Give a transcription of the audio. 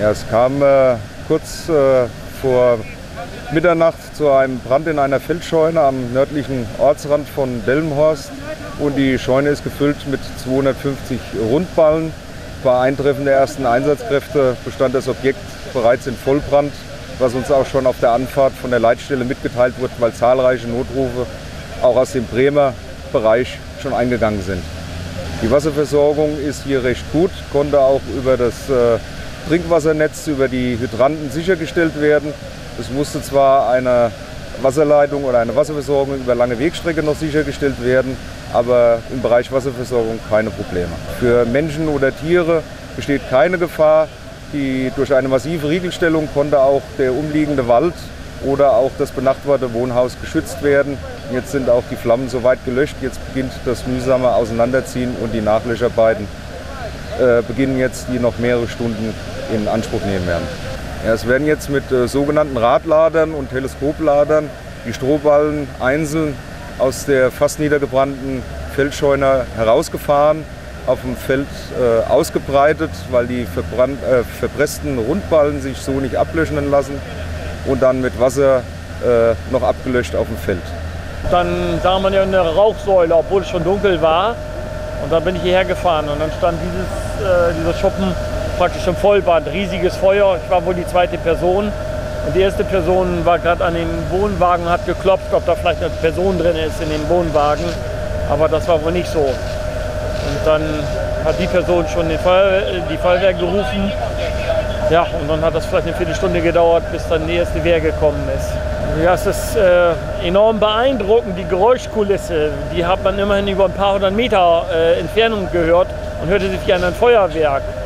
Ja, es kam kurz vor Mitternacht zu einem Brand in einer Feldscheune am nördlichen Ortsrand von Delmenhorst. Und die Scheune ist gefüllt mit 250 Rundballen. Bei Eintreffen der ersten Einsatzkräfte bestand das Objekt bereits in Vollbrand, was uns auch schon auf der Anfahrt von der Leitstelle mitgeteilt wurde, weil zahlreiche Notrufe auch aus dem Bremer Bereich schon eingegangen sind. Die Wasserversorgung ist hier recht gut, konnte auch über das Trinkwassernetz, über die Hydranten sichergestellt werden. Es musste zwar eine Wasserleitung oder eine Wasserversorgung über lange Wegstrecke noch sichergestellt werden, aber im Bereich Wasserversorgung keine Probleme. Für Menschen oder Tiere besteht keine Gefahr. Durch eine massive Riegelstellung konnte auch der umliegende Wald oder auch das benachbarte Wohnhaus geschützt werden. Jetzt sind auch die Flammen soweit gelöscht. Jetzt beginnt das mühsame Auseinanderziehen und die Nachlöscharbeiten beginnen jetzt, die noch mehrere Stunden in Anspruch nehmen werden. Ja, es werden jetzt mit sogenannten Radladern und Teleskopladern die Strohballen einzeln aus der fast niedergebrannten Feldscheune herausgefahren, auf dem Feld ausgebreitet, weil die verpressten Rundballen sich so nicht ablöschen lassen, und dann mit Wasser noch abgelöscht auf dem Feld. Dann sah man ja eine Rauchsäule, obwohl es schon dunkel war. Und dann bin ich hierher gefahren und dann stand dieser Schuppen praktisch im Vollbrand. Riesiges Feuer, ich war wohl die zweite Person. Und die erste Person war gerade an dem Wohnwagen, hat geklopft, ob da vielleicht eine Person drin ist in dem Wohnwagen. Aber das war wohl nicht so. Und dann hat die Person schon die Feuerwehr gerufen. Ja, und dann hat das vielleicht eine Viertelstunde gedauert, bis dann die erste Wehr gekommen ist. Ja, es ist enorm beeindruckend, die Geräuschkulisse. Die hat man immerhin über ein paar hundert Meter Entfernung gehört und hörte sich wie an ein Feuerwerk.